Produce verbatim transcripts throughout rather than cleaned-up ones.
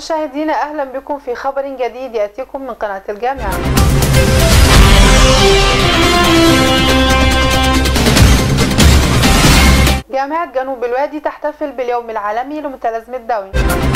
مشاهدينا أهلا بكم في خبر جديد يأتيكم من قناة الجامعة. جامعة جنوب الوادي تحتفل باليوم العالمي لمتلازمة داون.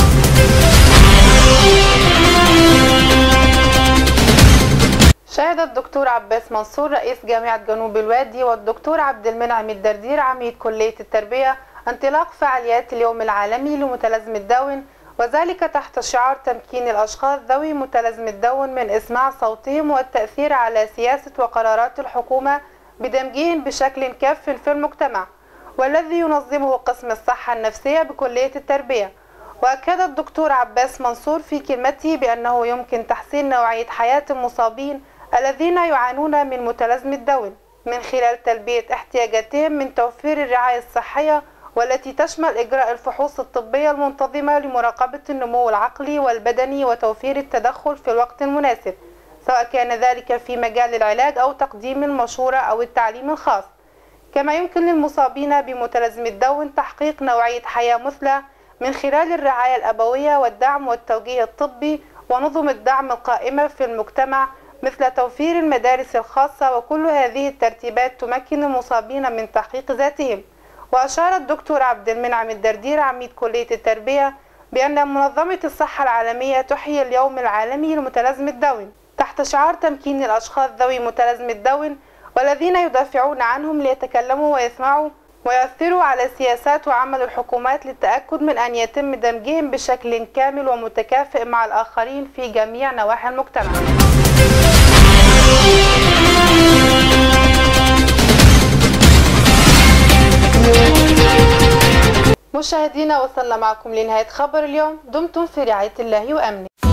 شهد الدكتور عباس منصور رئيس جامعة جنوب الوادي والدكتور عبد المنعم الدردير عميد كلية التربية انطلاق فعاليات اليوم العالمي لمتلازمة داون، وذلك تحت شعار تمكين الأشخاص ذوي متلازمة داون من إسماع صوتهم والتأثير على سياسة وقرارات الحكومة بدمجهم بشكل كاف في المجتمع، والذي ينظمه قسم الصحة النفسية بكلية التربية. وأكد الدكتور عباس منصور في كلمته بأنه يمكن تحسين نوعية حياة المصابين الذين يعانون من متلازمة داون من خلال تلبية احتياجاتهم من توفير الرعاية الصحية، والتي تشمل إجراء الفحوص الطبية المنتظمة لمراقبة النمو العقلي والبدني وتوفير التدخل في الوقت المناسب، سواء كان ذلك في مجال العلاج أو تقديم المشورة أو التعليم الخاص. كما يمكن للمصابين بمتلازمة داون تحقيق نوعية حياة مثلى من خلال الرعاية الأبوية والدعم والتوجيه الطبي ونظم الدعم القائمة في المجتمع، مثل توفير المدارس الخاصة، وكل هذه الترتيبات تمكن المصابين من تحقيق ذاتهم. وأشار الدكتور عبد المنعم الدردير عميد كلية التربية بأن منظمة الصحة العالمية تحيي اليوم العالمي لمتلازمة داون تحت شعار تمكين الأشخاص ذوي متلازمة داون والذين يدافعون عنهم ليتكلموا ويسمعوا ويؤثروا على سياسات وعمل الحكومات للتأكد من أن يتم دمجهم بشكل كامل ومتكافئ مع الآخرين في جميع نواحي المجتمع. مشاهدينا، وصلنا معكم لنهاية خبر اليوم. دمتم في رعاية الله وأمنه.